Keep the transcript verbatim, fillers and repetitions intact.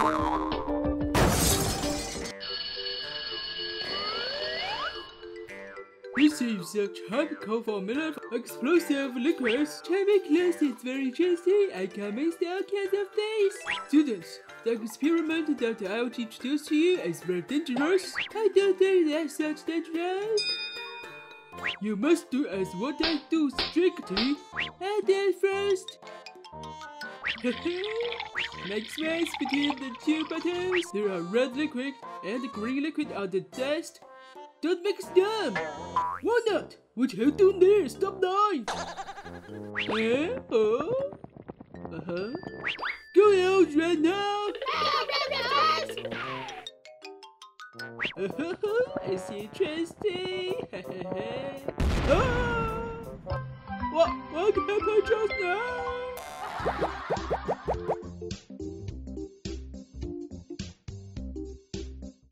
Receives a tropical formula of explosive liquids. Chemicals is very tasty and can make all kinds of things. Students, the experiment that I will introduce to you is very dangerous. I don't think that's such dangerous. You must do as what I do strictly. And then first, make space between the two buttons. There are red liquid and green liquid on the test. Don't mix them! Why not? What are you doing there? Stop dying! Eh? Oh? Uh-huh. Go out right now! It's interesting! Ah! What, what happened just now?